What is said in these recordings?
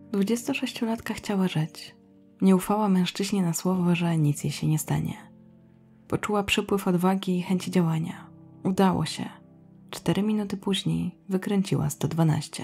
26-latka chciała żyć. Nie ufała mężczyźnie na słowo, że nic jej się nie stanie. Poczuła przypływ odwagi i chęci działania. Udało się. 4 minuty później wykręciła 112.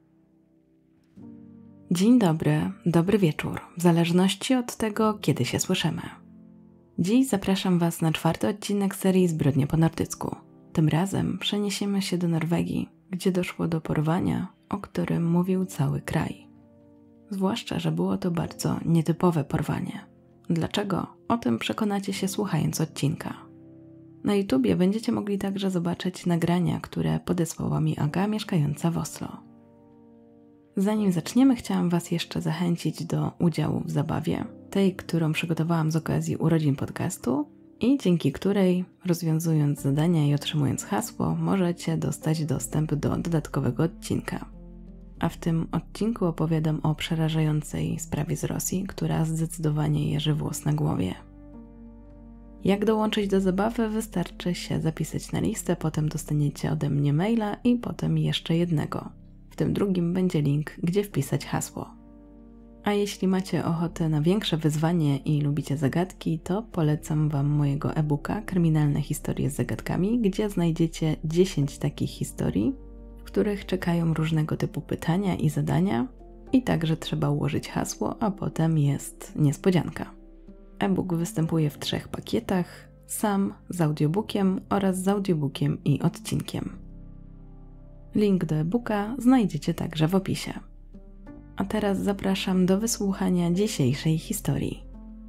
Dzień dobry, dobry wieczór, w zależności od tego, kiedy się słyszymy. Dziś zapraszam Was na 4. odcinek serii Zbrodnie po nordycku. Tym razem przeniesiemy się do Norwegii, gdzie doszło do porwania, o którym mówił cały kraj. Zwłaszcza, że było to bardzo nietypowe porwanie. Dlaczego? O tym przekonacie się słuchając odcinka. Na YouTubie będziecie mogli także zobaczyć nagrania, które podesłała mi Aga mieszkająca w Oslo. Zanim zaczniemy, chciałam Was jeszcze zachęcić do udziału w zabawie, tej, którą przygotowałam z okazji urodzin podcastu i dzięki której, rozwiązując zadania i otrzymując hasło, możecie dostać dostęp do dodatkowego odcinka. A w tym odcinku opowiadam o przerażającej sprawie z Rosji, która zdecydowanie jeży włos na głowie. Jak dołączyć do zabawy? Wystarczy się zapisać na listę, potem dostaniecie ode mnie maila i potem jeszcze jednego. W tym drugim będzie link, gdzie wpisać hasło. A jeśli macie ochotę na większe wyzwanie i lubicie zagadki, to polecam Wam mojego e-booka Kryminalne historie z zagadkami, gdzie znajdziecie 10 takich historii, w których czekają różnego typu pytania i zadania i także trzeba ułożyć hasło, a potem jest niespodzianka. E-book występuje w 3 pakietach, sam z audiobookiem oraz z audiobookiem i odcinkiem. Link do e-booka znajdziecie także w opisie. A teraz zapraszam do wysłuchania dzisiejszej historii.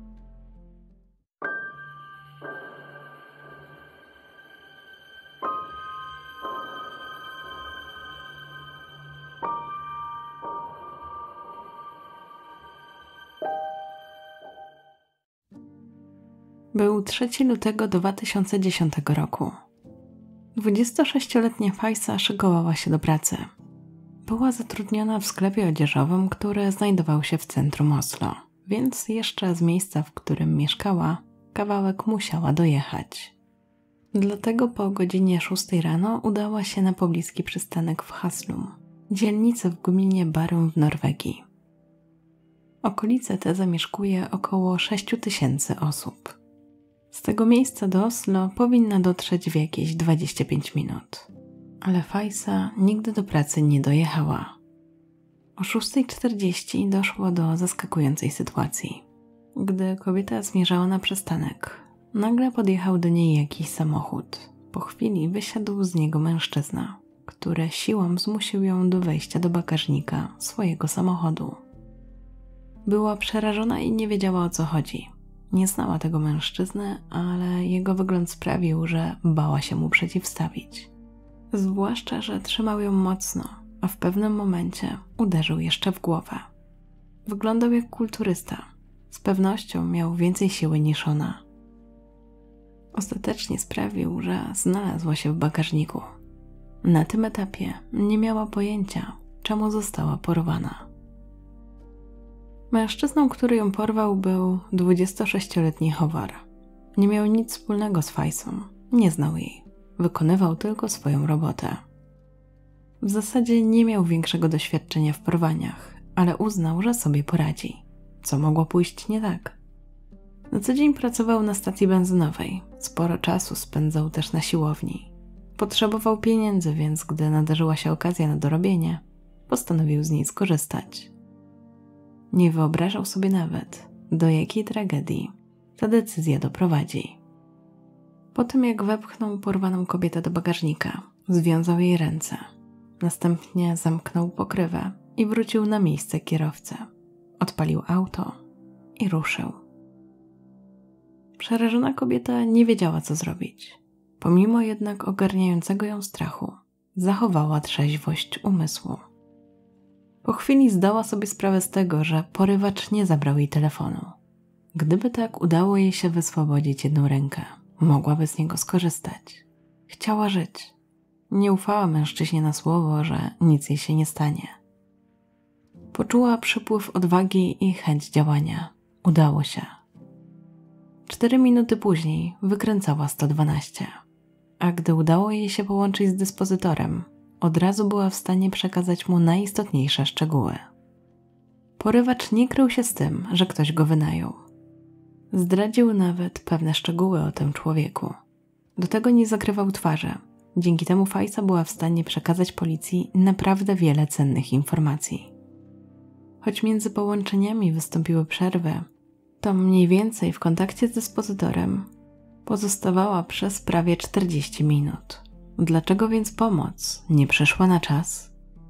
Był 3 lutego 2010 roku. 26-letnia Fajsa szykowała się do pracy. Była zatrudniona w sklepie odzieżowym, który znajdował się w centrum Oslo, więc jeszcze z miejsca, w którym mieszkała, kawałek musiała dojechać. Dlatego po godzinie 6 rano udała się na pobliski przystanek w Haslum, dzielnicy w gminie Bærum w Norwegii. Okolice te zamieszkuje około 6 000 osób. Z tego miejsca do Oslo powinna dotrzeć w jakieś 25 minut. Ale Fajsa nigdy do pracy nie dojechała. O 6:40 doszło do zaskakującej sytuacji. Gdy kobieta zmierzała na przystanek, nagle podjechał do niej jakiś samochód. Po chwili wysiadł z niego mężczyzna, który siłą zmusił ją do wejścia do bagażnika swojego samochodu. Była przerażona i nie wiedziała, o co chodzi. Nie znała tego mężczyzny, ale jego wygląd sprawił, że bała się mu przeciwstawić. Zwłaszcza, że trzymał ją mocno, a w pewnym momencie uderzył jeszcze w głowę. Wyglądał jak kulturysta. Z pewnością miał więcej siły niż ona. Ostatecznie sprawił, że znalazła się w bagażniku. Na tym etapie nie miała pojęcia, czemu została porwana. Mężczyzną, który ją porwał, był 26-letni Håvard. Nie miał nic wspólnego z Fajsą, nie znał jej. Wykonywał tylko swoją robotę. W zasadzie nie miał większego doświadczenia w porwaniach, ale uznał, że sobie poradzi. Co mogło pójść nie tak? Na co dzień pracował na stacji benzynowej. Sporo czasu spędzał też na siłowni. Potrzebował pieniędzy, więc gdy nadarzyła się okazja na dorobienie, postanowił z niej skorzystać. Nie wyobrażał sobie nawet, do jakiej tragedii ta decyzja doprowadzi. Po tym jak wepchnął porwaną kobietę do bagażnika, związał jej ręce. Następnie zamknął pokrywę i wrócił na miejsce kierowcy. Odpalił auto i ruszył. Przerażona kobieta nie wiedziała, co zrobić. Pomimo jednak ogarniającego ją strachu, zachowała trzeźwość umysłu. Po chwili zdała sobie sprawę z tego, że porywacz nie zabrał jej telefonu. Gdyby tak udało jej się wyswobodzić jedną rękę, mogłaby z niego skorzystać. Chciała żyć. Nie ufała mężczyźnie na słowo, że nic jej się nie stanie. Poczuła przypływ odwagi i chęć działania. Udało się. 4 minuty później wykręcała 112. A gdy udało jej się połączyć z dyspozytorem, od razu była w stanie przekazać mu najistotniejsze szczegóły. Porywacz nie krył się z tym, że ktoś go wynajął. Zdradził nawet pewne szczegóły o tym człowieku. Do tego nie zakrywał twarzy. Dzięki temu Fajsa była w stanie przekazać policji naprawdę wiele cennych informacji. Choć między połączeniami wystąpiły przerwy, to mniej więcej w kontakcie z dyspozytorem pozostawała przez prawie 40 minut. Dlaczego więc pomoc nie przyszła na czas?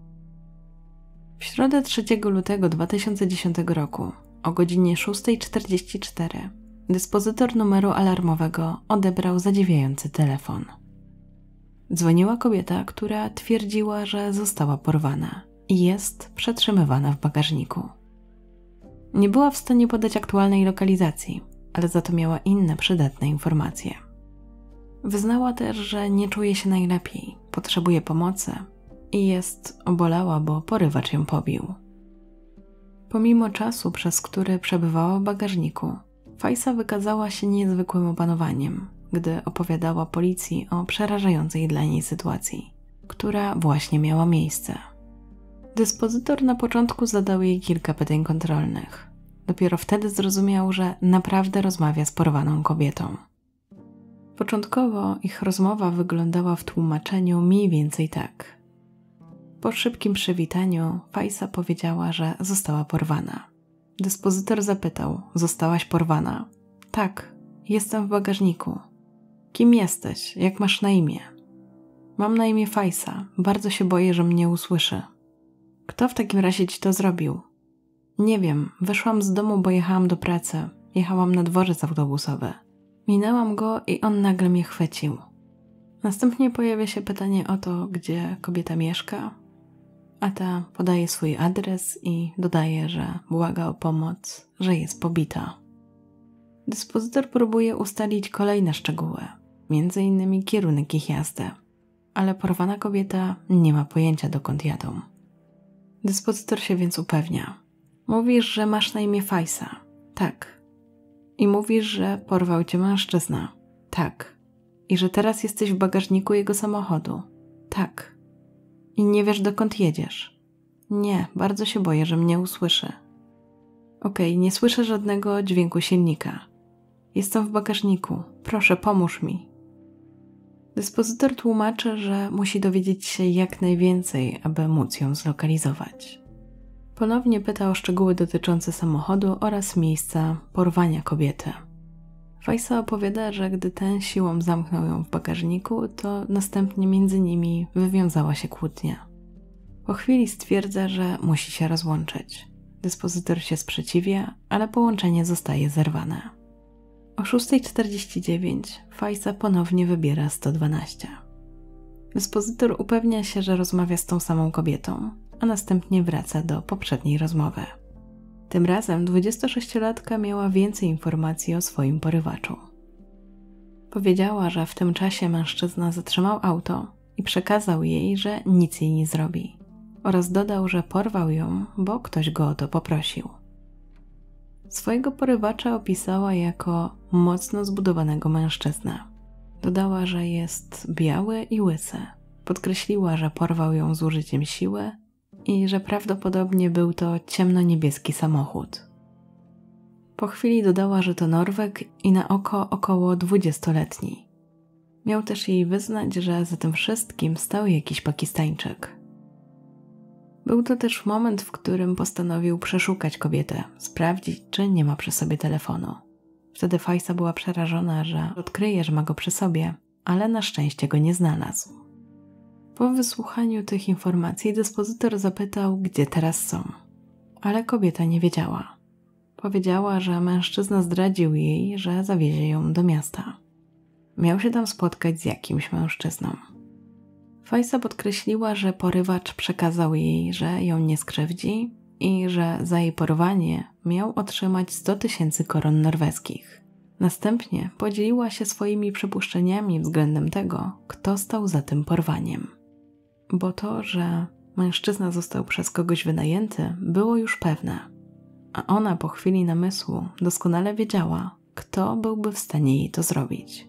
W środę 3 lutego 2010 roku o godzinie 6:44 dyspozytor numeru alarmowego odebrał zadziwiający telefon. Dzwoniła kobieta, która twierdziła, że została porwana i jest przetrzymywana w bagażniku. Nie była w stanie podać aktualnej lokalizacji, ale za to miała inne przydatne informacje. Wyznała też, że nie czuje się najlepiej, potrzebuje pomocy i jest obolała, bo porywacz ją pobił. Pomimo czasu, przez który przebywała w bagażniku, Fajsa wykazała się niezwykłym opanowaniem, gdy opowiadała policji o przerażającej dla niej sytuacji, która właśnie miała miejsce. Dyspozytor na początku zadał jej kilka pytań kontrolnych. Dopiero wtedy zrozumiał, że naprawdę rozmawia z porwaną kobietą. Początkowo ich rozmowa wyglądała w tłumaczeniu mniej więcej tak. Po szybkim przywitaniu Fajsa powiedziała, że została porwana. Dyspozytor zapytał: zostałaś porwana? Tak, jestem w bagażniku. Kim jesteś? Jak masz na imię? Mam na imię Fajsa. Bardzo się boję, że mnie usłyszy. Kto w takim razie ci to zrobił? Nie wiem, wyszłam z domu, bo jechałam do pracy. Jechałam na dworzec autobusowy. Minęłam go i on nagle mnie chwycił. Następnie pojawia się pytanie o to, gdzie kobieta mieszka, a ta podaje swój adres i dodaje, że błaga o pomoc, że jest pobita. Dyspozytor próbuje ustalić kolejne szczegóły, m.in. kierunek ich jazdy, ale porwana kobieta nie ma pojęcia, dokąd jadą. Dyspozytor się więc upewnia. Mówisz, że masz na imię Fajsa. Tak. I mówisz, że porwał cię mężczyzna. Tak. I że teraz jesteś w bagażniku jego samochodu. Tak. I nie wiesz, dokąd jedziesz. Nie, bardzo się boję, że mnie usłyszy. Okej, nie słyszę żadnego dźwięku silnika. Jestem w bagażniku. Proszę, pomóż mi. Dyspozytor tłumaczy, że musi dowiedzieć się jak najwięcej, aby móc ją zlokalizować. Ponownie pyta o szczegóły dotyczące samochodu oraz miejsca porwania kobiety. Fajsa opowiada, że gdy ten siłą zamknął ją w bagażniku, to następnie między nimi wywiązała się kłótnia. Po chwili stwierdza, że musi się rozłączyć. Dyspozytor się sprzeciwia, ale połączenie zostaje zerwane. O 6:49 Fajsa ponownie wybiera 112. Dyspozytor upewnia się, że rozmawia z tą samą kobietą, a następnie wraca do poprzedniej rozmowy. Tym razem 26-latka miała więcej informacji o swoim porywaczu. Powiedziała, że w tym czasie mężczyzna zatrzymał auto i przekazał jej, że nic jej nie zrobi, oraz dodał, że porwał ją, bo ktoś go o to poprosił. Swojego porywacza opisała jako mocno zbudowanego mężczyznę. Dodała, że jest biały i łysy. Podkreśliła, że porwał ją z użyciem siły i że prawdopodobnie był to ciemno-niebieski samochód. Po chwili dodała, że to Norweg i na oko około 20-letni. Miał też jej wyznać, że za tym wszystkim stał jakiś Pakistańczyk. Był to też moment, w którym postanowił przeszukać kobietę, sprawdzić, czy nie ma przy sobie telefonu. Wtedy Fajsa była przerażona, że odkryje, że ma go przy sobie, ale na szczęście go nie znalazł. Po wysłuchaniu tych informacji dyspozytor zapytał, gdzie teraz są, ale kobieta nie wiedziała. Powiedziała, że mężczyzna zdradził jej, że zawiezie ją do miasta. Miał się tam spotkać z jakimś mężczyzną. Fajsa podkreśliła, że porywacz przekazał jej, że ją nie skrzywdzi i że za jej porwanie miał otrzymać 100 000 koron norweskich. Następnie podzieliła się swoimi przypuszczeniami względem tego, kto stał za tym porwaniem. Bo to, że mężczyzna został przez kogoś wynajęty, było już pewne, a ona po chwili namysłu doskonale wiedziała, kto byłby w stanie jej to zrobić.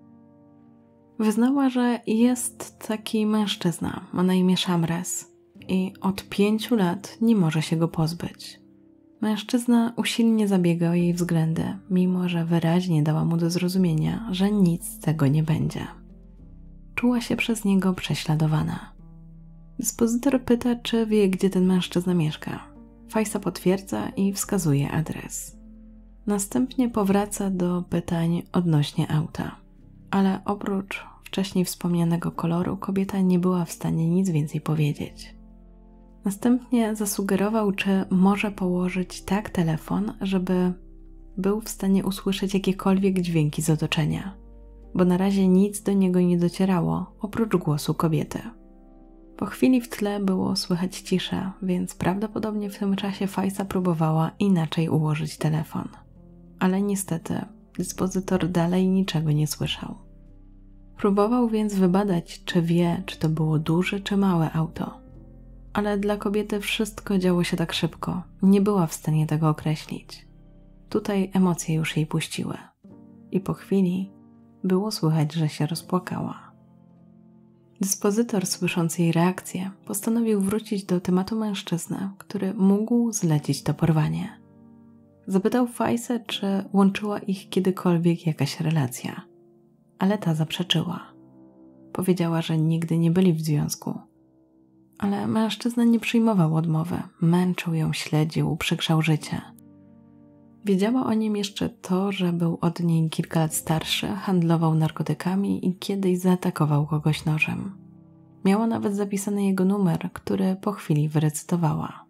Wyznała, że jest taki mężczyzna, ma na imię Shamres i od 5 lat nie może się go pozbyć. Mężczyzna usilnie zabiegał o jej względy, mimo że wyraźnie dała mu do zrozumienia, że nic z tego nie będzie. Czuła się przez niego prześladowana. Dyspozytor pyta, czy wie, gdzie ten mężczyzna mieszka. Fajsa potwierdza i wskazuje adres. Następnie powraca do pytań odnośnie auta, ale oprócz wcześniej wspomnianego koloru kobieta nie była w stanie nic więcej powiedzieć. Następnie zasugerował, czy może położyć tak telefon, żeby był w stanie usłyszeć jakiekolwiek dźwięki z otoczenia, bo na razie nic do niego nie docierało, oprócz głosu kobiety. Po chwili w tle było słychać ciszę, więc prawdopodobnie w tym czasie Fajsa próbowała inaczej ułożyć telefon. Ale niestety dyspozytor dalej niczego nie słyszał. Próbował więc wybadać, czy wie, czy to było duże czy małe auto. Ale dla kobiety wszystko działo się tak szybko, nie była w stanie tego określić. Tutaj emocje już jej puściły. I po chwili było słychać, że się rozpłakała. Dyspozytor, słysząc jej reakcję, postanowił wrócić do tematu mężczyzny, który mógł zlecić to porwanie. Zapytał Fajsę, czy łączyła ich kiedykolwiek jakaś relacja, ale ta zaprzeczyła. Powiedziała, że nigdy nie byli w związku. Ale mężczyzna nie przyjmował odmowy, męczył ją, śledził, uprzykrzał życie. Wiedziała o nim jeszcze to, że był od niej kilka lat starszy, handlował narkotykami i kiedyś zaatakował kogoś nożem. Miała nawet zapisany jego numer, który po chwili wyrecytowała.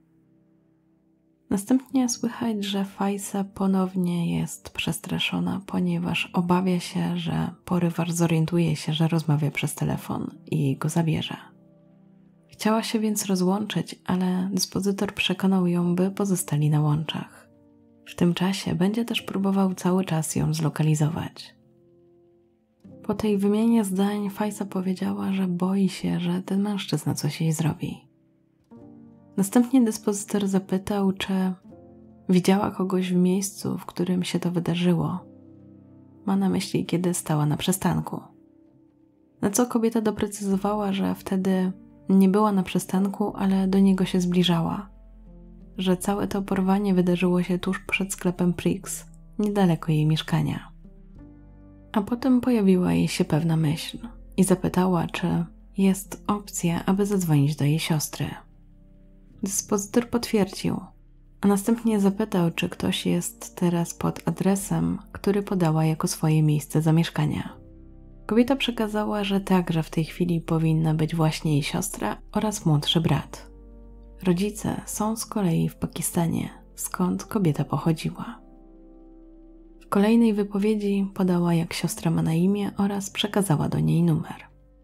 Następnie słychać, że Fajsa ponownie jest przestraszona, ponieważ obawia się, że porywacz zorientuje się, że rozmawia przez telefon i go zabierze. Chciała się więc rozłączyć, ale dyspozytor przekonał ją, by pozostali na łączach. W tym czasie będzie też próbował cały czas ją zlokalizować. Po tej wymianie zdań Fajsa powiedziała, że boi się, że ten mężczyzna coś jej zrobi. Następnie dyspozytor zapytał, czy widziała kogoś w miejscu, w którym się to wydarzyło. Ma na myśli, kiedy stała na przystanku. Na co kobieta doprecyzowała, że wtedy nie była na przystanku, ale do niego się zbliżała. Że całe to porwanie wydarzyło się tuż przed sklepem Prix, niedaleko jej mieszkania. A potem pojawiła jej się pewna myśl i zapytała, czy jest opcja, aby zadzwonić do jej siostry. Dyspozytor potwierdził, a następnie zapytał, czy ktoś jest teraz pod adresem, który podała jako swoje miejsce zamieszkania. Kobieta przekazała, że tak, że w tej chwili powinna być właśnie jej siostra oraz młodszy brat. Rodzice są z kolei w Pakistanie, skąd kobieta pochodziła. W kolejnej wypowiedzi podała, jak siostra ma na imię oraz przekazała do niej numer.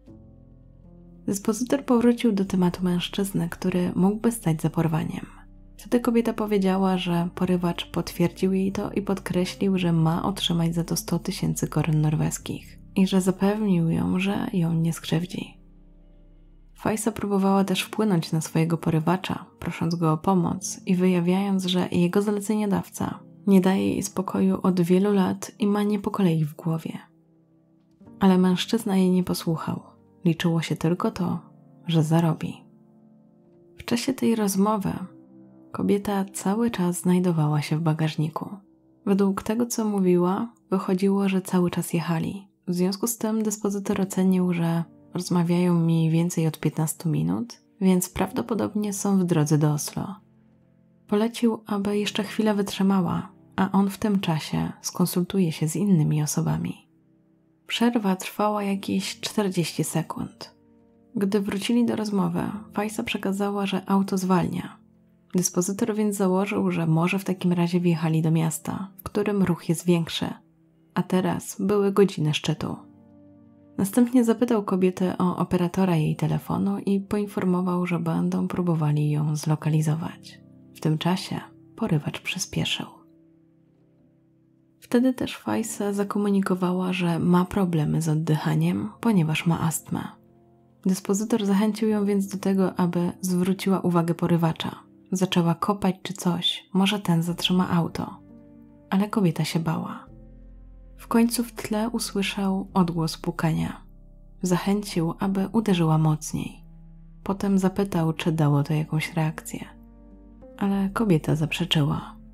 Dyspozytor powrócił do tematu mężczyzny, który mógłby stać za porwaniem. Wtedy kobieta powiedziała, że porywacz potwierdził jej to i podkreślił, że ma otrzymać za to 100 000 koron norweskich i że zapewnił ją, że ją nie skrzywdzi. Fajsa próbowała też wpłynąć na swojego porywacza, prosząc go o pomoc i wyjawiając, że jego zleceniodawca nie daje jej spokoju od wielu lat i ma nie po kolei w głowie. Ale mężczyzna jej nie posłuchał. Liczyło się tylko to, że zarobi. W czasie tej rozmowy kobieta cały czas znajdowała się w bagażniku. Według tego, co mówiła, wychodziło, że cały czas jechali. W związku z tym dyspozytor ocenił, że rozmawiają mniej więcej od 15 minut, więc prawdopodobnie są w drodze do Oslo. Polecił, aby jeszcze chwilę wytrzymała, a on w tym czasie skonsultuje się z innymi osobami. Przerwa trwała jakieś 40 sekund. Gdy wrócili do rozmowy, Fajsa przekazała, że auto zwalnia. Dyspozytor więc założył, że może w takim razie wjechali do miasta, w którym ruch jest większy, a teraz były godziny szczytu. Następnie zapytał kobietę o operatora jej telefonu i poinformował, że będą próbowali ją zlokalizować. W tym czasie porywacz przyspieszył. Wtedy też Fajsa zakomunikowała, że ma problemy z oddychaniem, ponieważ ma astmę. Dyspozytor zachęcił ją więc do tego, aby zwróciła uwagę porywacza. Zaczęła kopać czy coś, może ten zatrzyma auto. Ale kobieta się bała. W końcu w tle usłyszał odgłos pukania. Zachęcił, aby uderzyła mocniej. Potem zapytał, czy dało to jakąś reakcję. Ale kobieta zaprzeczyła.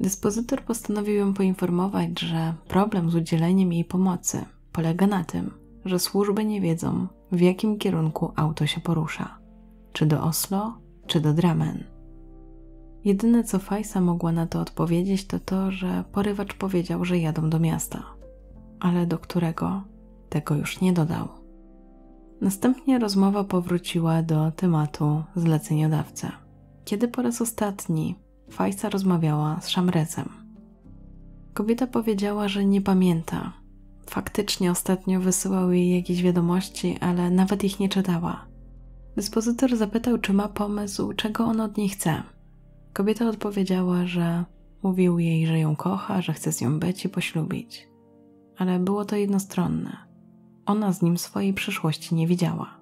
Dyspozytor postanowił ją poinformować, że problem z udzieleniem jej pomocy polega na tym, że służby nie wiedzą, w jakim kierunku auto się porusza. Czy do Oslo, czy do Drammen. Jedyne, co Fajsa mogła na to odpowiedzieć, to to, że porywacz powiedział, że jadą do miasta. Ale do którego? Tego już nie dodał. Następnie rozmowa powróciła do tematu zleceniodawcy. Kiedy po raz ostatni Fajsa rozmawiała z Shamresem. Kobieta powiedziała, że nie pamięta. Faktycznie ostatnio wysyłał jej jakieś wiadomości, ale nawet ich nie czytała. Dyspozytor zapytał, czy ma pomysł, czego on od niej chce. Kobieta odpowiedziała, że mówił jej, że ją kocha, że chce z nią być i poślubić. Ale było to jednostronne. Ona z nim swojej przyszłości nie widziała.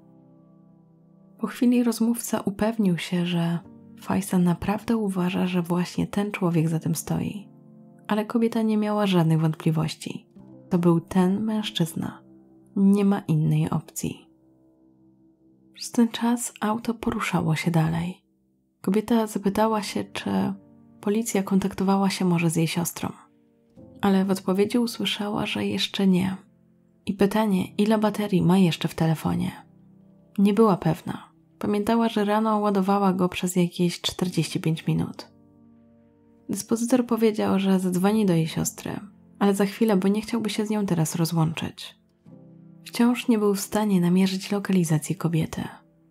Po chwili rozmówca upewnił się, że Fajsa naprawdę uważa, że właśnie ten człowiek za tym stoi. Ale kobieta nie miała żadnych wątpliwości. To był ten mężczyzna. Nie ma innej opcji. Przez ten czas auto poruszało się dalej. Kobieta zapytała się, czy policja kontaktowała się może z jej siostrą. Ale w odpowiedzi usłyszała, że jeszcze nie. I pytanie, ile baterii ma jeszcze w telefonie. Nie była pewna. Pamiętała, że rano ładowała go przez jakieś 45 minut. Dyspozytor powiedział, że zadzwoni do jej siostry, ale za chwilę, bo nie chciałby się z nią teraz rozłączyć. Wciąż nie był w stanie namierzyć lokalizacji kobiety.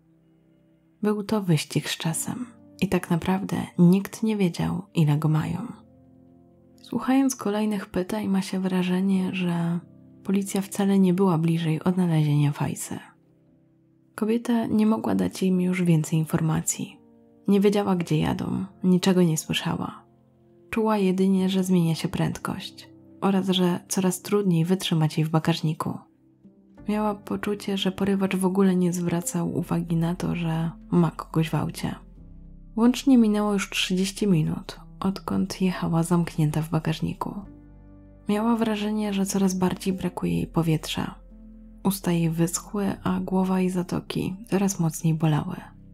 Był to wyścig z czasem i tak naprawdę nikt nie wiedział, ile go mają. Słuchając kolejnych pytań, ma się wrażenie, że policja wcale nie była bliżej odnalezienia Fajsy. Kobieta nie mogła dać im już więcej informacji. Nie wiedziała, gdzie jadą, niczego nie słyszała. Czuła jedynie, że zmienia się prędkość oraz że coraz trudniej wytrzymać jej w bagażniku. Miała poczucie, że porywacz w ogóle nie zwracał uwagi na to, że ma kogoś w aucie. Łącznie minęło już 30 minut, odkąd jechała zamknięta w bagażniku. Miała wrażenie, że coraz bardziej brakuje jej powietrza. Usta jej wyschły, a głowa i zatoki coraz mocniej bolały.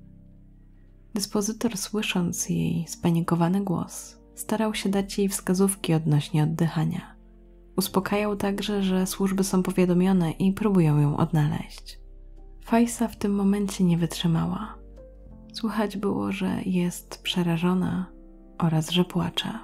Dyspozytor, słysząc jej spanikowany głos, starał się dać jej wskazówki odnośnie oddychania. Uspokajał także, że służby są powiadomione i próbują ją odnaleźć. Fajsa w tym momencie nie wytrzymała. Słychać było, że jest przerażona oraz że płacze.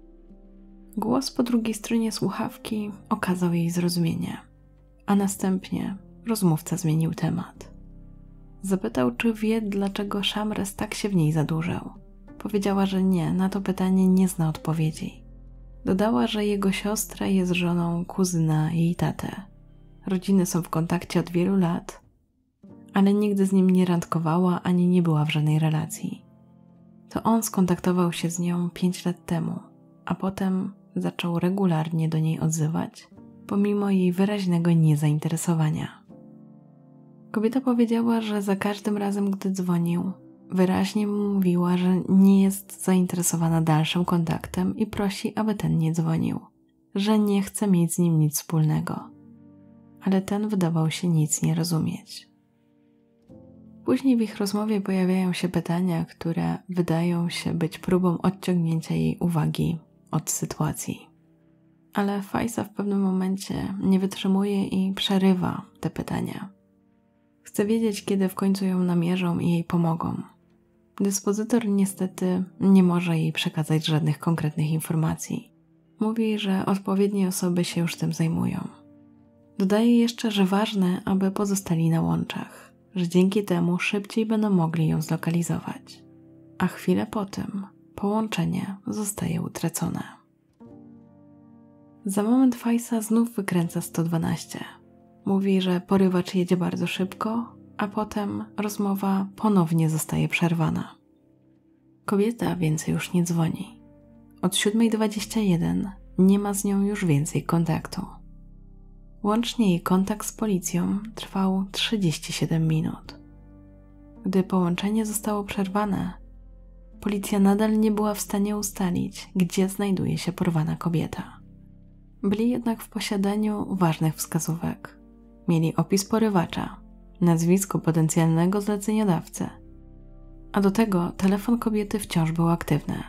Głos po drugiej stronie słuchawki okazał jej zrozumienie, a następnie rozmówca zmienił temat. Zapytał, czy wie, dlaczego Shamres tak się w niej zadłużył. Powiedziała, że nie, na to pytanie nie zna odpowiedzi. Dodała, że jego siostra jest żoną kuzyna jej taty. Rodziny są w kontakcie od wielu lat, ale nigdy z nim nie randkowała ani nie była w żadnej relacji. To on skontaktował się z nią 5 lat temu, a potem zaczął regularnie do niej odzywać, pomimo jej wyraźnego niezainteresowania. Kobieta powiedziała, że za każdym razem, gdy dzwonił, wyraźnie mu mówiła, że nie jest zainteresowana dalszym kontaktem i prosi, aby ten nie dzwonił, że nie chce mieć z nim nic wspólnego. Ale ten wydawał się nic nie rozumieć. Później w ich rozmowie pojawiają się pytania, które wydają się być próbą odciągnięcia jej uwagi od sytuacji. Ale Fajsa w pewnym momencie nie wytrzymuje i przerywa te pytania. Chce wiedzieć, kiedy w końcu ją namierzą i jej pomogą. Dyspozytor niestety nie może jej przekazać żadnych konkretnych informacji. Mówi, że odpowiednie osoby się już tym zajmują. Dodaje jeszcze, że ważne, aby pozostali na łączach, że dzięki temu szybciej będą mogli ją zlokalizować. A chwilę po tym połączenie zostaje utracone. Za moment Fajsa znów wykręca 112. Mówi, że porywacz jedzie bardzo szybko, a potem rozmowa ponownie zostaje przerwana. Kobieta więcej już nie dzwoni. Od 7:21 nie ma z nią już więcej kontaktu. Łącznie jej kontakt z policją trwał 37 minut. Gdy połączenie zostało przerwane, policja nadal nie była w stanie ustalić, gdzie znajduje się porwana kobieta. Byli jednak w posiadaniu ważnych wskazówek. Mieli opis porywacza, nazwisko potencjalnego zleceniodawcy, a do tego telefon kobiety wciąż był aktywny.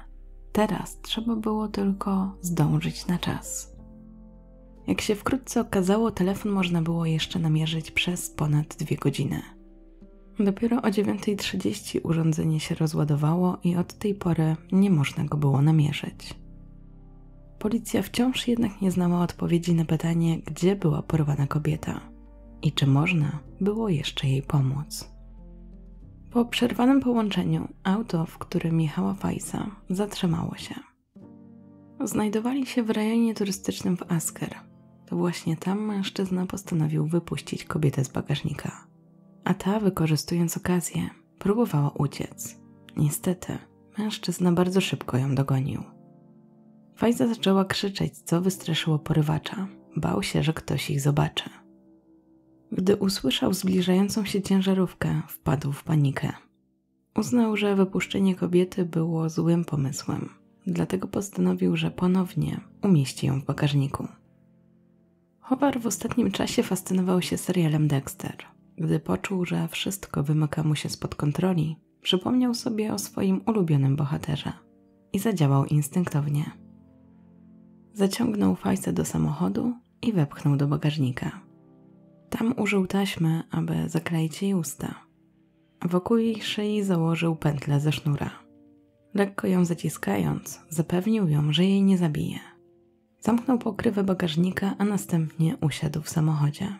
Teraz trzeba było tylko zdążyć na czas. Jak się wkrótce okazało, telefon można było jeszcze namierzyć przez ponad 2 godziny. Dopiero o 9:30 urządzenie się rozładowało i od tej pory nie można go było namierzyć. Policja wciąż jednak nie znała odpowiedzi na pytanie, gdzie była porwana kobieta i czy można było jeszcze jej pomóc. Po przerwanym połączeniu auto, w którym jechała Fajsa, zatrzymało się. Znajdowali się w rejonie turystycznym w Asker. To właśnie tam mężczyzna postanowił wypuścić kobietę z bagażnika. A ta, wykorzystując okazję, próbowała uciec. Niestety, mężczyzna bardzo szybko ją dogonił. Fajza zaczęła krzyczeć, co wystraszyło porywacza. Bał się, że ktoś ich zobaczy. Gdy usłyszał zbliżającą się ciężarówkę, wpadł w panikę. Uznał, że wypuszczenie kobiety było złym pomysłem, dlatego postanowił, że ponownie umieści ją w bagażniku. Howard w ostatnim czasie fascynował się serialem Dexter. Gdy poczuł, że wszystko wymyka mu się spod kontroli, przypomniał sobie o swoim ulubionym bohaterze i zadziałał instynktownie. Zaciągnął Fajsę do samochodu i wepchnął do bagażnika. Tam użył taśmy, aby zakleić jej usta. Wokół jej szyi założył pętlę ze sznura. Lekko ją zaciskając, zapewnił ją, że jej nie zabije. Zamknął pokrywę bagażnika, a następnie usiadł w samochodzie.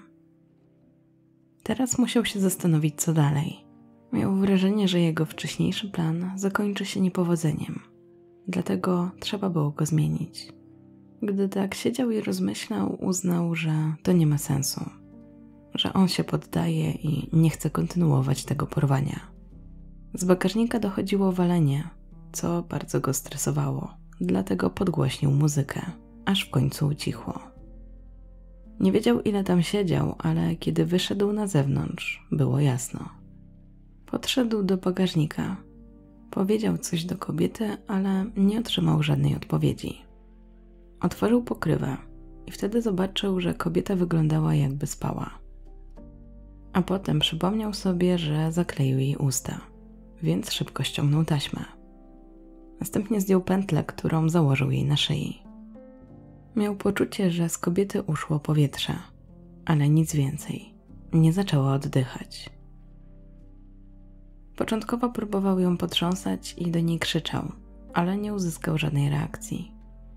Teraz musiał się zastanowić, co dalej. Miał wrażenie, że jego wcześniejszy plan zakończy się niepowodzeniem. Dlatego trzeba było go zmienić. Gdy tak siedział i rozmyślał, uznał, że to nie ma sensu. Że on się poddaje i nie chce kontynuować tego porwania. Z bagażnika dochodziło walenie, co bardzo go stresowało, dlatego podgłośnił muzykę, aż w końcu ucichło. Nie wiedział, ile tam siedział, ale kiedy wyszedł na zewnątrz, było jasno. Podszedł do bagażnika. Powiedział coś do kobiety, ale nie otrzymał żadnej odpowiedzi. Otworzył pokrywę i wtedy zobaczył, że kobieta wyglądała, jakby spała. A potem przypomniał sobie, że zakleił jej usta, więc szybko ściągnął taśmę. Następnie zdjął pętlę, którą założył jej na szyi. Miał poczucie, że z kobiety uszło powietrze, ale nic więcej. Nie zaczęła oddychać. Początkowo próbował ją potrząsać i do niej krzyczał, ale nie uzyskał żadnej reakcji.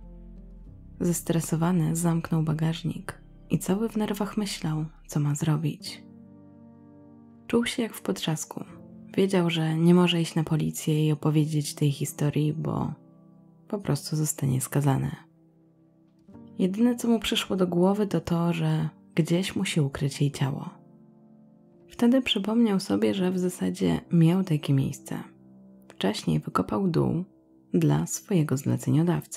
Zestresowany zamknął bagażnik i cały w nerwach myślał, co ma zrobić. Czuł się jak w potrzasku. Wiedział, że nie może iść na policję i opowiedzieć tej historii, bo po prostu zostanie skazany. Jedyne, co mu przyszło do głowy, to to, że gdzieś musi ukryć jej ciało. Wtedy przypomniał sobie, że w zasadzie miał takie miejsce. Wcześniej wykopał dół dla swojego zleceniodawcy,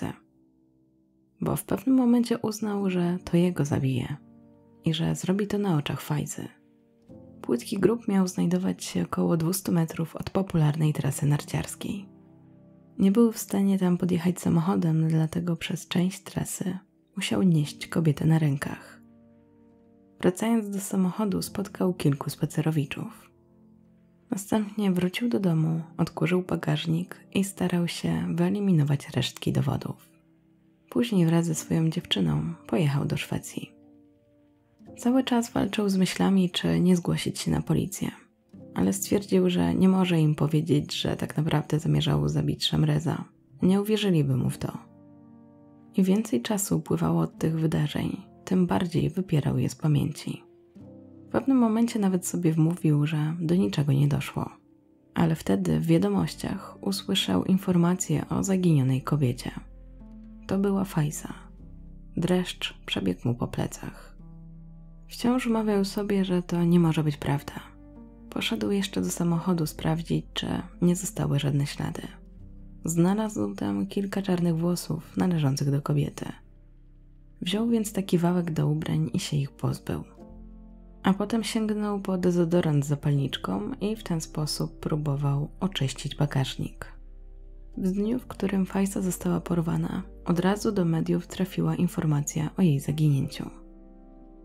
bo w pewnym momencie uznał, że to jego zabije i że zrobi to na oczach Fajzy. Płytki grób miał znajdować się około 200 metrów od popularnej trasy narciarskiej. Nie był w stanie tam podjechać samochodem, dlatego przez część trasy musiał nieść kobietę na rękach. Wracając do samochodu, spotkał kilku spacerowiczów. Następnie wrócił do domu, odkurzył bagażnik i starał się wyeliminować resztki dowodów. Później wraz ze swoją dziewczyną pojechał do Szwecji. Cały czas walczył z myślami, czy nie zgłosić się na policję, ale stwierdził, że nie może im powiedzieć, że tak naprawdę zamierzał zabić Shamreza. Nie uwierzyliby mu w to. Im więcej czasu upływało od tych wydarzeń, tym bardziej wypierał je z pamięci. W pewnym momencie nawet sobie wmówił, że do niczego nie doszło. Ale wtedy w wiadomościach usłyszał informację o zaginionej kobiecie. To była Fajsa. Dreszcz przebiegł mu po plecach. Wciąż mawiał sobie, że to nie może być prawda. Poszedł jeszcze do samochodu sprawdzić, czy nie zostały żadne ślady. Znalazł tam kilka czarnych włosów należących do kobiety. Wziął więc taki wałek do ubrań i się ich pozbył. A potem sięgnął po dezodorant z zapalniczką i w ten sposób próbował oczyścić bagażnik. W dniu, w którym Fajsa została porwana, od razu do mediów trafiła informacja o jej zaginięciu.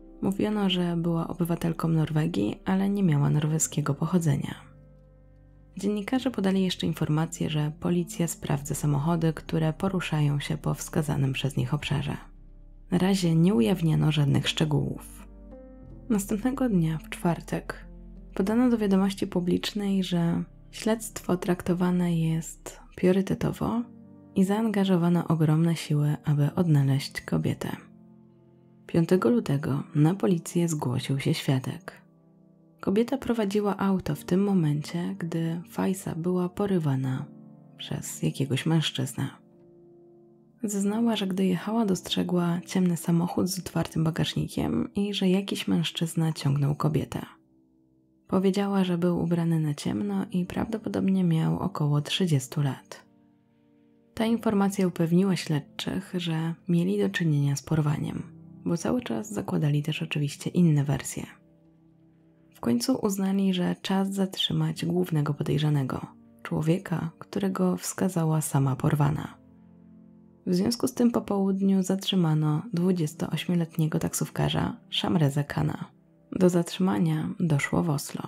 Mówiono, że była obywatelką Norwegii, ale nie miała norweskiego pochodzenia. Dziennikarze podali jeszcze informację, że policja sprawdza samochody, które poruszają się po wskazanym przez nich obszarze. Na razie nie ujawniono żadnych szczegółów. Następnego dnia, w czwartek, podano do wiadomości publicznej, że śledztwo traktowane jest priorytetowo i zaangażowano ogromne siły, aby odnaleźć kobietę. 5 lutego na policję zgłosił się świadek. Kobieta prowadziła auto w tym momencie, gdy Faiza była porywana przez jakiegoś mężczyznę. Zeznała, że gdy jechała, dostrzegła ciemny samochód z otwartym bagażnikiem i że jakiś mężczyzna ciągnął kobietę. Powiedziała, że był ubrany na ciemno i prawdopodobnie miał około 30 lat. Ta informacja upewniła śledczych, że mieli do czynienia z porwaniem, bo cały czas zakładali też oczywiście inne wersje. W końcu uznali, że czas zatrzymać głównego podejrzanego, człowieka, którego wskazała sama porwana. W związku z tym po południu zatrzymano 28-letniego taksówkarza Shamreza Khana. Do zatrzymania doszło w Oslo.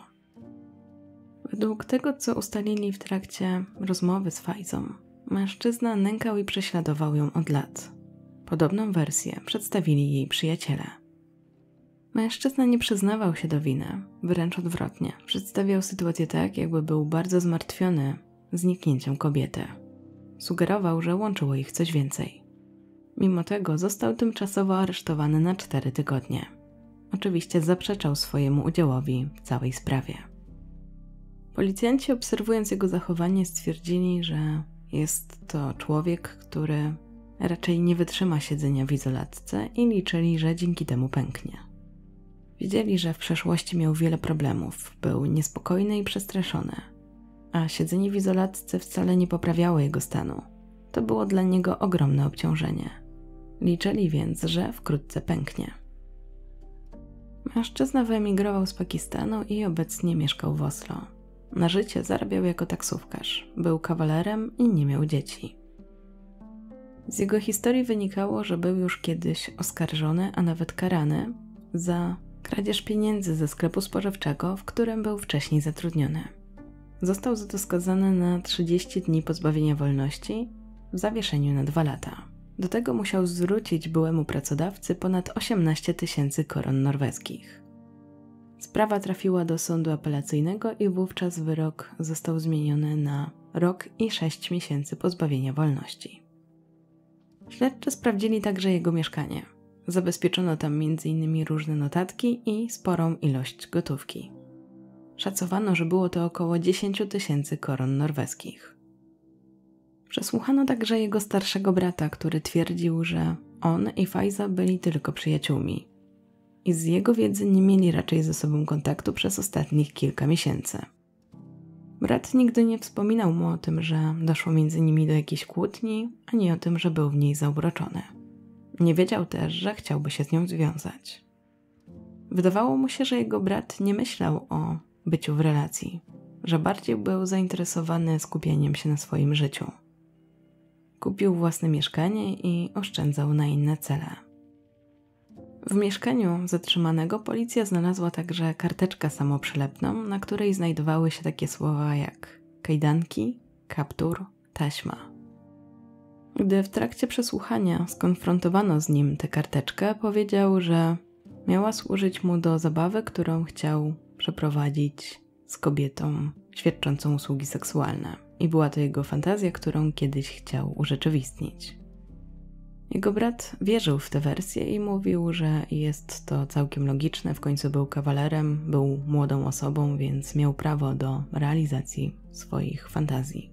Według tego, co ustalili w trakcie rozmowy z Faizą, mężczyzna nękał i prześladował ją od lat. Podobną wersję przedstawili jej przyjaciele. Mężczyzna nie przyznawał się do winy, wręcz odwrotnie. Przedstawiał sytuację tak, jakby był bardzo zmartwiony zniknięciem kobiety. Sugerował, że łączyło ich coś więcej. Mimo tego został tymczasowo aresztowany na 4 tygodnie. Oczywiście zaprzeczał swojemu udziałowi w całej sprawie. Policjanci, obserwując jego zachowanie, stwierdzili, że jest to człowiek, który raczej nie wytrzyma siedzenia w izolatce i liczyli, że dzięki temu pęknie. Wiedzieli, że w przeszłości miał wiele problemów, był niespokojny i przestraszony, a siedzenie w izolatce wcale nie poprawiało jego stanu. To było dla niego ogromne obciążenie. Liczyli więc, że wkrótce pęknie. Mężczyzna wyemigrował z Pakistanu i obecnie mieszkał w Oslo. Na życie zarabiał jako taksówkarz, był kawalerem i nie miał dzieci. Z jego historii wynikało, że był już kiedyś oskarżony, a nawet karany za kradzież pieniędzy ze sklepu spożywczego, w którym był wcześniej zatrudniony. Został za to skazany na 30 dni pozbawienia wolności w zawieszeniu na 2 lata. Do tego musiał zwrócić byłemu pracodawcy ponad 18 000 koron norweskich. Sprawa trafiła do sądu apelacyjnego i wówczas wyrok został zmieniony na rok i 6 miesięcy pozbawienia wolności. Śledczy sprawdzili także jego mieszkanie. Zabezpieczono tam m.in. różne notatki i sporą ilość gotówki. Szacowano, że było to około 10 000 koron norweskich. Przesłuchano także jego starszego brata, który twierdził, że on i Faiza byli tylko przyjaciółmi. I z jego wiedzy nie mieli raczej ze sobą kontaktu przez ostatnich kilka miesięcy. Brat nigdy nie wspominał mu o tym, że doszło między nimi do jakiejś kłótni, ani o tym, że był w niej zauroczony. Nie wiedział też, że chciałby się z nią związać. Wydawało mu się, że jego brat nie myślał o byciu w relacji, że bardziej był zainteresowany skupieniem się na swoim życiu. Kupił własne mieszkanie i oszczędzał na inne cele. W mieszkaniu zatrzymanego policja znalazła także karteczkę samoprzylepną, na której znajdowały się takie słowa jak kajdanki, kaptur, taśma. Gdy w trakcie przesłuchania skonfrontowano z nim tę karteczkę, powiedział, że miała służyć mu do zabawy, którą chciał przeprowadzić z kobietą świadczącą usługi seksualne. I była to jego fantazja, którą kiedyś chciał urzeczywistnić. Jego brat wierzył w tę wersję i mówił, że jest to całkiem logiczne, w końcu był kawalerem, był młodą osobą, więc miał prawo do realizacji swoich fantazji.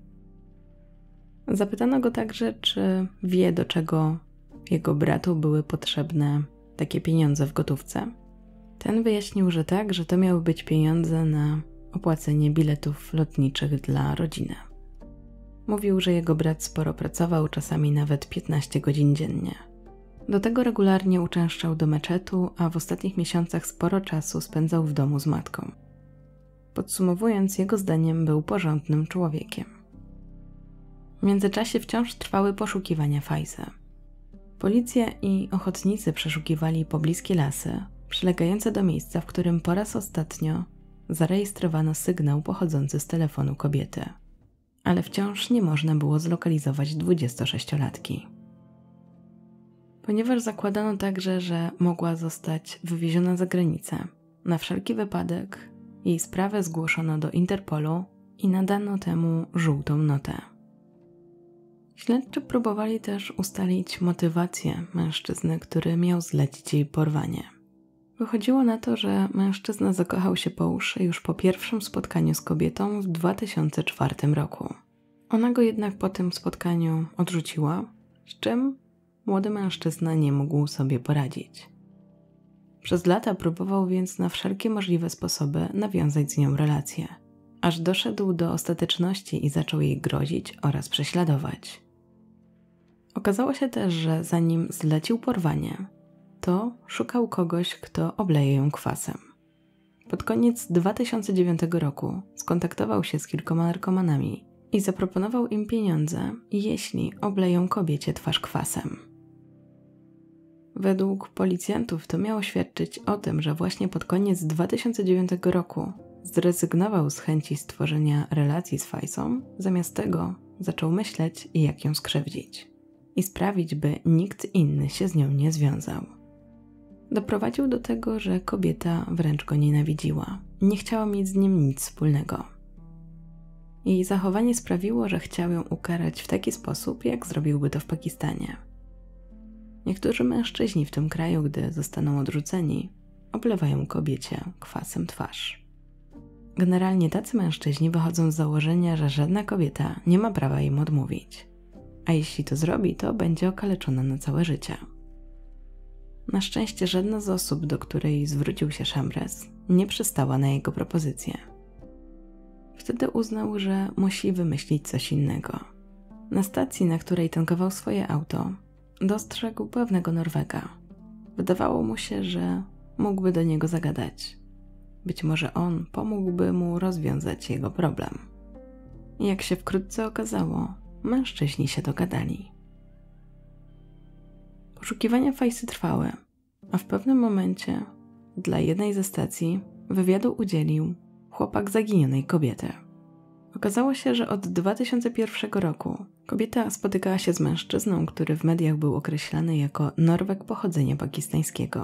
Zapytano go także, czy wie, do czego jego bratu były potrzebne takie pieniądze w gotówce. Ten wyjaśnił, że tak, że to miały być pieniądze na opłacenie biletów lotniczych dla rodziny. Mówił, że jego brat sporo pracował, czasami nawet 15 godzin dziennie. Do tego regularnie uczęszczał do meczetu, a w ostatnich miesiącach sporo czasu spędzał w domu z matką. Podsumowując, jego zdaniem był porządnym człowiekiem. W międzyczasie wciąż trwały poszukiwania Faizy. Policja i ochotnicy przeszukiwali pobliskie lasy, przylegające do miejsca, w którym po raz ostatnio zarejestrowano sygnał pochodzący z telefonu kobiety, ale wciąż nie można było zlokalizować 26-latki. Ponieważ zakładano także, że mogła zostać wywieziona za granicę, na wszelki wypadek jej sprawę zgłoszono do Interpolu i nadano temu żółtą notę. Śledczy próbowali też ustalić motywację mężczyzny, który miał zlecić jej porwanie. Wychodziło na to, że mężczyzna zakochał się po uszy już po pierwszym spotkaniu z kobietą w 2004 roku. Ona go jednak po tym spotkaniu odrzuciła, z czym młody mężczyzna nie mógł sobie poradzić. Przez lata próbował więc na wszelkie możliwe sposoby nawiązać z nią relację, aż doszedł do ostateczności i zaczął jej grozić oraz prześladować. Okazało się też, że zanim zlecił porwanie, to szukał kogoś, kto obleje ją kwasem. Pod koniec 2009 roku skontaktował się z kilkoma narkomanami i zaproponował im pieniądze, jeśli obleją kobiecie twarz kwasem. Według policjantów to miało świadczyć o tym, że właśnie pod koniec 2009 roku zrezygnował z chęci stworzenia relacji z Fajsą, zamiast tego zaczął myśleć, jak ją skrzywdzić i sprawić, by nikt inny się z nią nie związał. Doprowadził do tego, że kobieta wręcz go nienawidziła. Nie chciała mieć z nim nic wspólnego. Jej zachowanie sprawiło, że chciał ją ukarać w taki sposób, jak zrobiłby to w Pakistanie. Niektórzy mężczyźni w tym kraju, gdy zostaną odrzuceni, oblewają kobiecie kwasem twarz. Generalnie tacy mężczyźni wychodzą z założenia, że żadna kobieta nie ma prawa im odmówić, a jeśli to zrobi, to będzie okaleczona na całe życie. Na szczęście żadna z osób, do której zwrócił się Shamres, nie przystała na jego propozycję. Wtedy uznał, że musi wymyślić coś innego. Na stacji, na której tankował swoje auto, dostrzegł pewnego Norwega. Wydawało mu się, że mógłby do niego zagadać. Być może on pomógłby mu rozwiązać jego problem. I jak się wkrótce okazało, mężczyźni się dogadali. Poszukiwania Fajsy trwały, a w pewnym momencie dla jednej ze stacji wywiadu udzielił chłopak zaginionej kobiety. Okazało się, że od 2001 roku kobieta spotykała się z mężczyzną, który w mediach był określany jako Norweg pochodzenia pakistańskiego.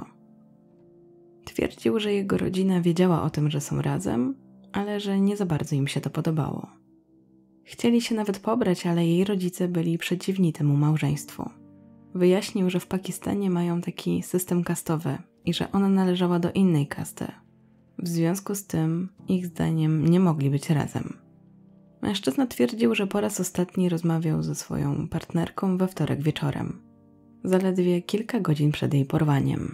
Twierdził, że jego rodzina wiedziała o tym, że są razem, ale że nie za bardzo im się to podobało. Chcieli się nawet pobrać, ale jej rodzice byli przeciwni temu małżeństwu. Wyjaśnił, że w Pakistanie mają taki system kastowy i że ona należała do innej kasty. W związku z tym, ich zdaniem, nie mogli być razem. Mężczyzna twierdził, że po raz ostatni rozmawiał ze swoją partnerką we wtorek wieczorem, zaledwie kilka godzin przed jej porwaniem.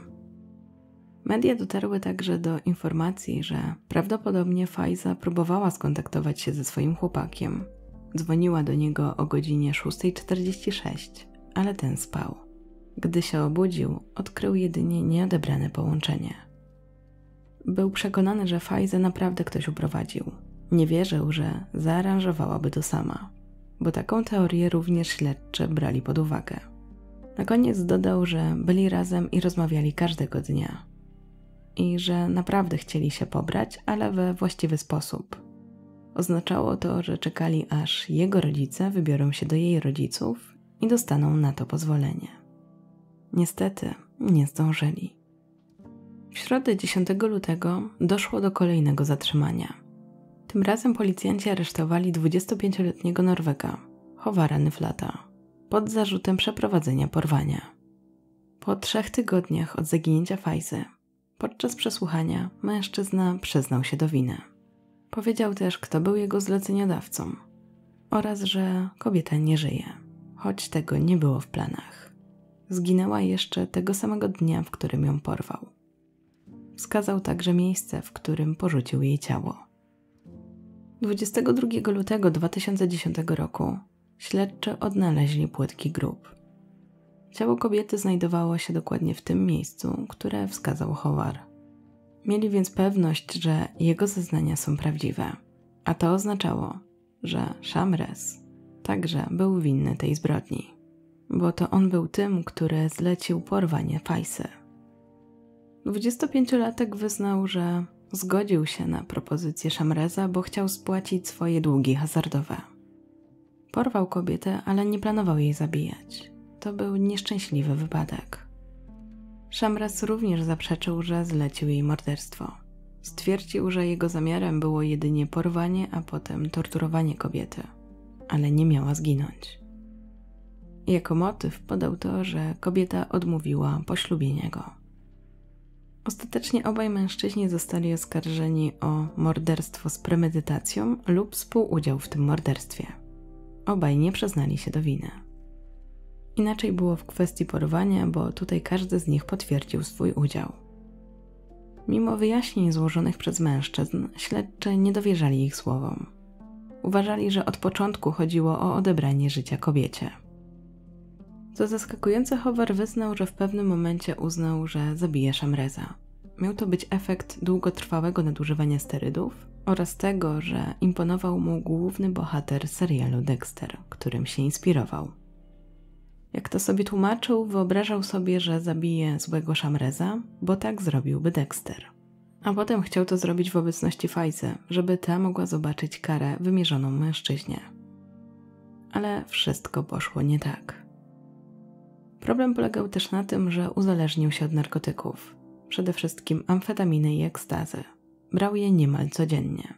Media dotarły także do informacji, że prawdopodobnie Fajza próbowała skontaktować się ze swoim chłopakiem. Dzwoniła do niego o godzinie 6:46, ale ten spał. Gdy się obudził, odkrył jedynie nieodebrane połączenie. Był przekonany, że Fajzę naprawdę ktoś uprowadził. Nie wierzył, że zaaranżowałaby to sama, bo taką teorię również śledczy brali pod uwagę. Na koniec dodał, że byli razem i rozmawiali każdego dnia. I że naprawdę chcieli się pobrać, ale we właściwy sposób. Oznaczało to, że czekali, aż jego rodzice wybiorą się do jej rodziców i dostaną na to pozwolenie. Niestety nie zdążyli. W środę 10 lutego doszło do kolejnego zatrzymania. Tym razem policjanci aresztowali 25-letniego Norwega, Håvara Nyflata, pod zarzutem przeprowadzenia porwania. Po 3 tygodniach od zaginięcia Fajzy, podczas przesłuchania mężczyzna przyznał się do winy. Powiedział też, kto był jego zleceniodawcą oraz, że kobieta nie żyje, choć tego nie było w planach. Zginęła jeszcze tego samego dnia, w którym ją porwał. Wskazał także miejsce, w którym porzucił jej ciało. 22 lutego 2010 roku śledczy odnaleźli płytki grób. Ciało kobiety znajdowało się dokładnie w tym miejscu, które wskazał Håvard. Mieli więc pewność, że jego zeznania są prawdziwe, a to oznaczało, że Shamres także był winny tej zbrodni, bo to on był tym, który zlecił porwanie Fajsy. 25-latek wyznał, że Zgodził się na propozycję Shamreza, bo chciał spłacić swoje długi hazardowe. Porwał kobietę, ale nie planował jej zabijać. To był nieszczęśliwy wypadek. Shamrez również zaprzeczył, że zlecił jej morderstwo. Stwierdził, że jego zamiarem było jedynie porwanie, a potem torturowanie kobiety, ale nie miała zginąć. Jako motyw podał to, że kobieta odmówiła poślubienia go. Ostatecznie obaj mężczyźni zostali oskarżeni o morderstwo z premedytacją lub współudział w tym morderstwie. Obaj nie przyznali się do winy. Inaczej było w kwestii porwania, bo tutaj każdy z nich potwierdził swój udział. Mimo wyjaśnień złożonych przez mężczyzn, śledczy nie dowierzali ich słowom. Uważali, że od początku chodziło o odebranie życia kobiecie. Co zaskakujące, Howard wyznał, że w pewnym momencie uznał, że zabije Shamreza. Miał to być efekt długotrwałego nadużywania sterydów oraz tego, że imponował mu główny bohater serialu Dexter, którym się inspirował. Jak to sobie tłumaczył, wyobrażał sobie, że zabije złego Shamreza, bo tak zrobiłby Dexter. A potem chciał to zrobić w obecności Faizy, żeby ta mogła zobaczyć karę wymierzoną mężczyźnie. Ale wszystko poszło nie tak. Problem polegał też na tym, że uzależnił się od narkotyków, przede wszystkim amfetaminy i ekstazy. Brał je niemal codziennie.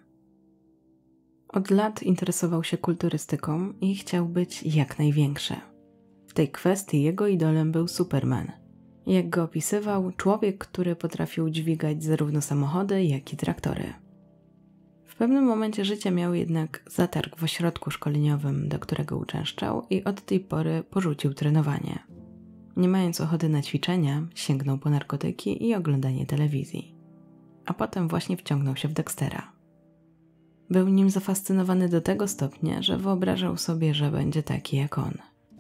Od lat interesował się kulturystyką i chciał być jak największy. W tej kwestii jego idolem był Superman. Jak go opisywał, człowiek, który potrafił dźwigać zarówno samochody, jak i traktory. W pewnym momencie życia miał jednak zatarg w ośrodku szkoleniowym, do którego uczęszczał i od tej pory porzucił trenowanie. Nie mając ochoty na ćwiczenia, sięgnął po narkotyki i oglądanie telewizji. A potem właśnie wciągnął się w Dextera. Był nim zafascynowany do tego stopnia, że wyobrażał sobie, że będzie taki jak on.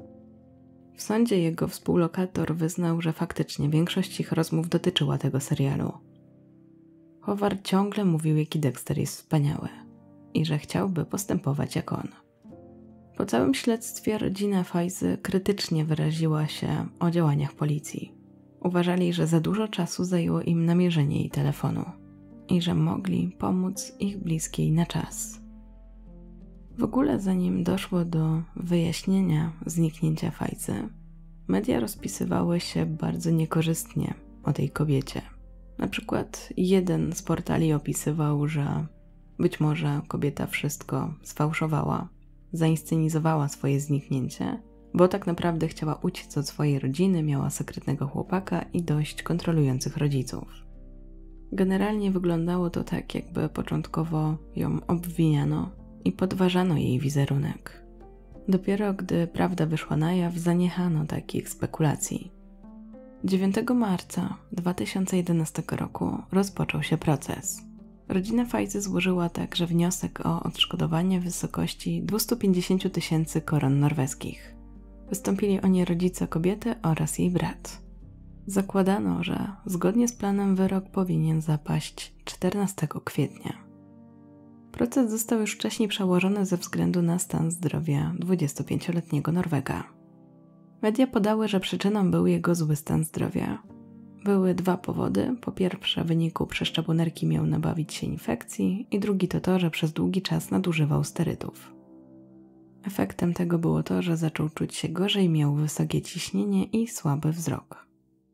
W sądzie jego współlokator wyznał, że faktycznie większość ich rozmów dotyczyła tego serialu. Howard ciągle mówił, jaki Dexter jest wspaniały i że chciałby postępować jak on. Po całym śledztwie rodzina Faizy krytycznie wyraziła się o działaniach policji. Uważali, że za dużo czasu zajęło im namierzenie jej telefonu i że mogli pomóc ich bliskiej na czas. W ogóle zanim doszło do wyjaśnienia zniknięcia Faizy, media rozpisywały się bardzo niekorzystnie o tej kobiecie. Na przykład jeden z portali opisywał, że być może kobieta wszystko sfałszowała, zainscenizowała swoje zniknięcie, bo tak naprawdę chciała uciec od swojej rodziny, miała sekretnego chłopaka i dość kontrolujących rodziców. Generalnie wyglądało to tak, jakby początkowo ją obwiniano i podważano jej wizerunek. Dopiero gdy prawda wyszła na jaw, zaniechano takich spekulacji. 9 marca 2011 roku rozpoczął się proces. Rodzina Faizy złożyła także wniosek o odszkodowanie w wysokości 250 000 koron norweskich. Wystąpili o nie rodzice kobiety oraz jej brat. Zakładano, że zgodnie z planem wyrok powinien zapaść 14 kwietnia. Proces został już wcześniej przełożony ze względu na stan zdrowia 25-letniego Norwega. Media podały, że przyczyną był jego zły stan zdrowia. Były dwa powody. Po pierwsze, w wyniku przeszczepu nerki miał nabawić się infekcji i drugi to, że przez długi czas nadużywał sterydów. Efektem tego było to, że zaczął czuć się gorzej, miał wysokie ciśnienie i słaby wzrok.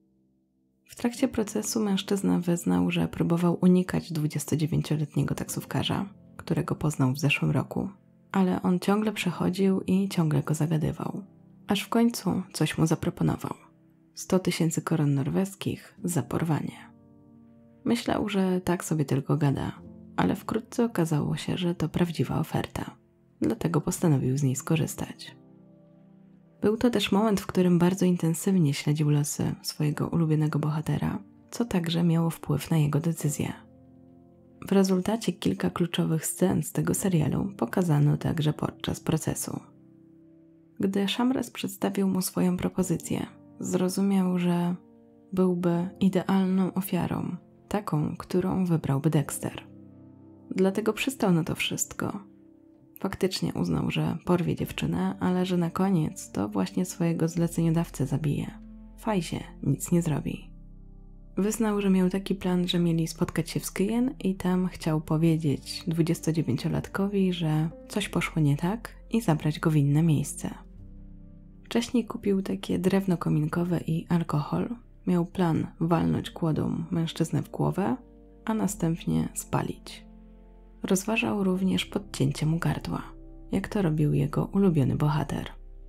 W trakcie procesu mężczyzna wyznał, że próbował unikać 29-letniego taksówkarza, którego poznał w zeszłym roku, ale on ciągle przechodził i ciągle go zagadywał. Aż w końcu coś mu zaproponował. 100 000 koron norweskich za porwanie. Myślał, że tak sobie tylko gada, ale wkrótce okazało się, że to prawdziwa oferta. Dlatego postanowił z niej skorzystać. Był to też moment, w którym bardzo intensywnie śledził losy swojego ulubionego bohatera, co także miało wpływ na jego decyzję. W rezultacie kilka kluczowych scen z tego serialu pokazano także podczas procesu. Gdy Shamrez przedstawił mu swoją propozycję, zrozumiał, że byłby idealną ofiarą, taką, którą wybrałby Dexter. Dlatego przystał na to wszystko. Faktycznie uznał, że porwie dziewczynę, ale że na koniec to właśnie swojego zleceniodawcę zabije. Faizie nic nie zrobi. Wyznał, że miał taki plan, że mieli spotkać się w Skien i tam chciał powiedzieć 29-latkowi, że coś poszło nie tak i zabrać go w inne miejsce. Wcześniej kupił takie drewno kominkowe i alkohol. Miał plan walnąć kłodą mężczyznę w głowę, a następnie spalić. Rozważał również podcięcie mu gardła, jak to robił jego ulubiony bohater.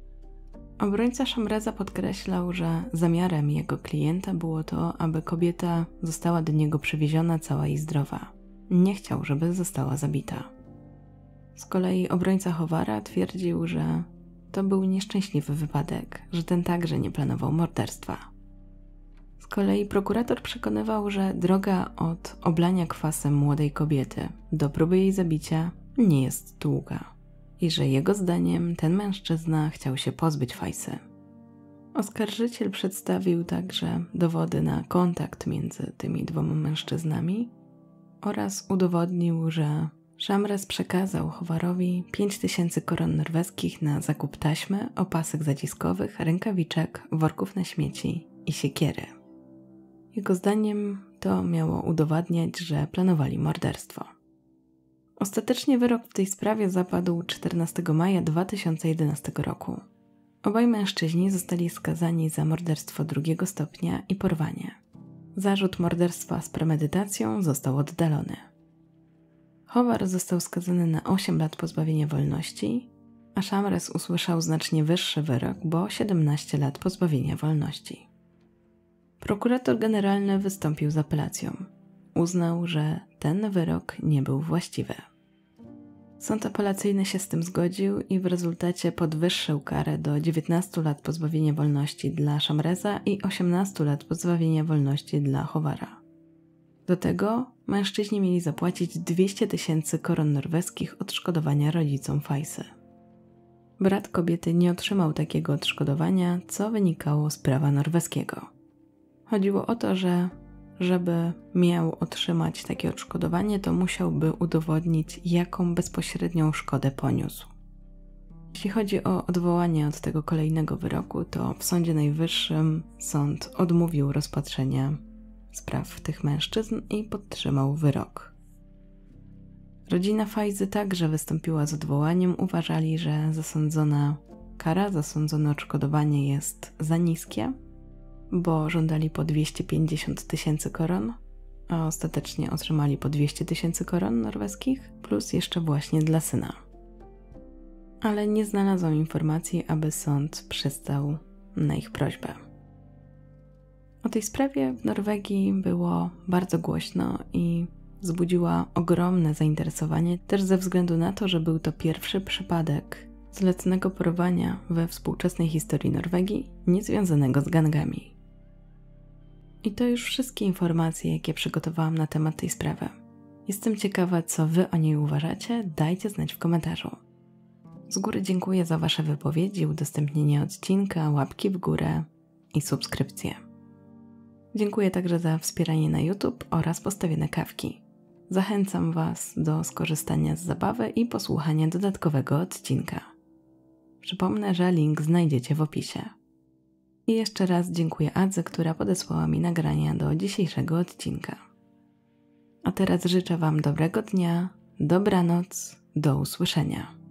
Obrońca Shamraza podkreślał, że zamiarem jego klienta było to, aby kobieta została do niego przywieziona cała i zdrowa. Nie chciał, żeby została zabita. Z kolei obrońca Howara twierdził, że to był nieszczęśliwy wypadek, że ten także nie planował morderstwa. Z kolei prokurator przekonywał, że droga od oblania kwasem młodej kobiety do próby jej zabicia nie jest długa i że jego zdaniem ten mężczyzna chciał się pozbyć Fajsy. Oskarżyciel przedstawił także dowody na kontakt między tymi dwoma mężczyznami oraz udowodnił, że Shamraz przekazał Howarowi 5000 koron norweskich na zakup taśmy, opasek zaciskowych, rękawiczek, worków na śmieci i siekiery. Jego zdaniem to miało udowadniać, że planowali morderstwo. Ostatecznie wyrok w tej sprawie zapadł 14 maja 2011 roku. Obaj mężczyźni zostali skazani za morderstwo drugiego stopnia i porwanie. Zarzut morderstwa z premedytacją został oddalony. Howar został skazany na 8 lat pozbawienia wolności, a Shamraz usłyszał znacznie wyższy wyrok, bo 17 lat pozbawienia wolności. Prokurator generalny wystąpił z apelacją. Uznał, że ten wyrok nie był właściwy. Sąd apelacyjny się z tym zgodził i w rezultacie podwyższył karę do 19 lat pozbawienia wolności dla Shamraza i 18 lat pozbawienia wolności dla Howara. Do tego mężczyźni mieli zapłacić 200 000 koron norweskich odszkodowania rodzicom Fajsy. Brat kobiety nie otrzymał takiego odszkodowania, co wynikało z prawa norweskiego. Chodziło o to, że żeby miał otrzymać takie odszkodowanie, to musiałby udowodnić, jaką bezpośrednią szkodę poniósł. Jeśli chodzi o odwołanie od tego kolejnego wyroku, to w Sądzie Najwyższym sąd odmówił rozpatrzenia spraw tych mężczyzn i podtrzymał wyrok. Rodzina Fajzy także wystąpiła z odwołaniem. Uważali, że zasądzona kara, zasądzone odszkodowanie jest za niskie, bo żądali po 250 000 koron, a ostatecznie otrzymali po 200 000 koron norweskich, plus jeszcze właśnie dla syna. Ale nie znalazłam informacji, aby sąd przystał na ich prośbę. O tej sprawie w Norwegii było bardzo głośno i wzbudziła ogromne zainteresowanie, też ze względu na to, że był to pierwszy przypadek zleconego porwania we współczesnej historii Norwegii, niezwiązanego z gangami. I to już wszystkie informacje, jakie przygotowałam na temat tej sprawy. Jestem ciekawa, co Wy o niej uważacie, dajcie znać w komentarzu. Z góry dziękuję za Wasze wypowiedzi, udostępnienie odcinka, łapki w górę i subskrypcje. Dziękuję także za wspieranie na YouTube oraz postawione kawki. Zachęcam Was do skorzystania z zabawy i posłuchania dodatkowego odcinka. Przypomnę, że link znajdziecie w opisie. I jeszcze raz dziękuję Adze, która podesłała mi nagrania do dzisiejszego odcinka. A teraz życzę Wam dobrego dnia, dobranoc, do usłyszenia.